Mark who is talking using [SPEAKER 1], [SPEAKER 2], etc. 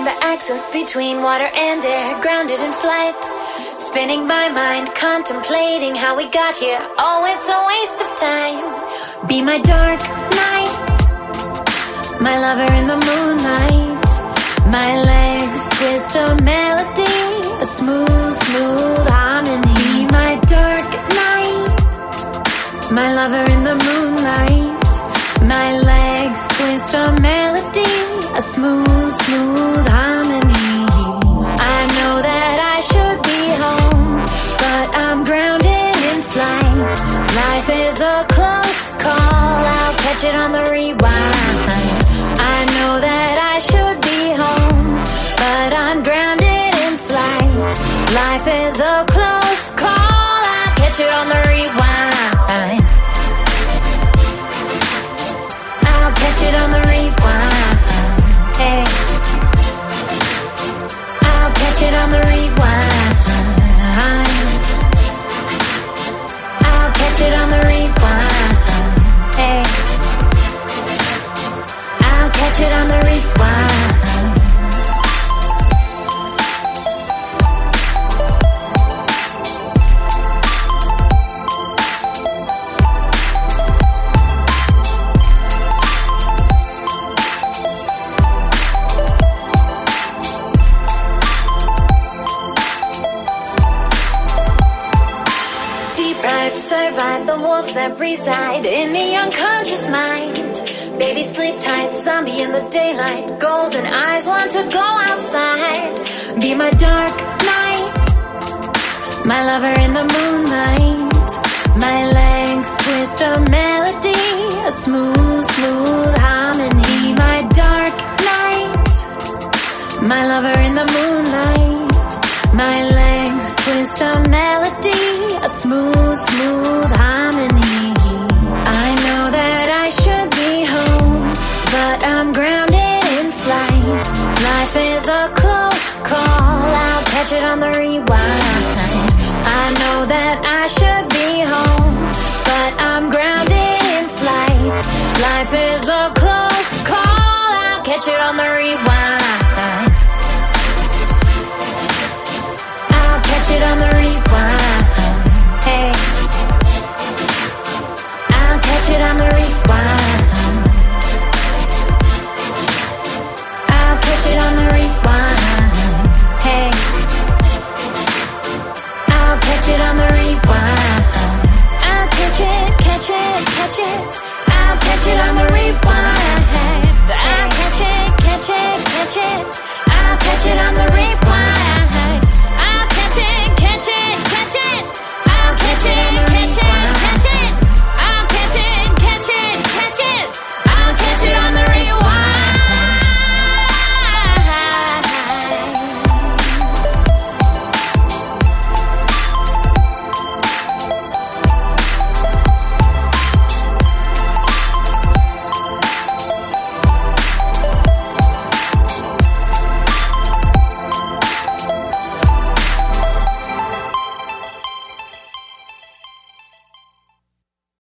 [SPEAKER 1] Find the access between water and air, grounded in flight. Spinning my mind, contemplating how we got here. Oh, it's a waste of time. Be my dark night, my lover in the moonlight. My legs twist a melody, a smooth, smooth harmony. My dark night, my lover in the moonlight. My legs twist a melody, a smooth, smooth harmony. I know that I should be home, but I'm grounded in flight. Life is a close call, I'll catch it on the rewind. I know that I should be home, but I'm grounded in flight. Life is a close call, I'll catch it on the rewind. I'll catch it on the rewind. Hey, I'll catch it on the rewind. I'll catch it on the rewind. Hey, I'll catch it on the rewind. Survive the wolves that reside in the unconscious mind. Baby, sleep tight, zombie in the daylight. Golden eyes want to go outside. Be my dark night, my lover in the moonlight. My legs twist a melody, a smooth, smooth harmony. My dark night, my lover in the moonlight. My legs twist a melody, a smooth, smooth harmony. I know that I should be home, but I'm grounded in flight. Life is a close call, I'll catch it on the rewind. I know that I should be home, but I'm grounded in flight. Life is a close call, I'll catch it on the rewind.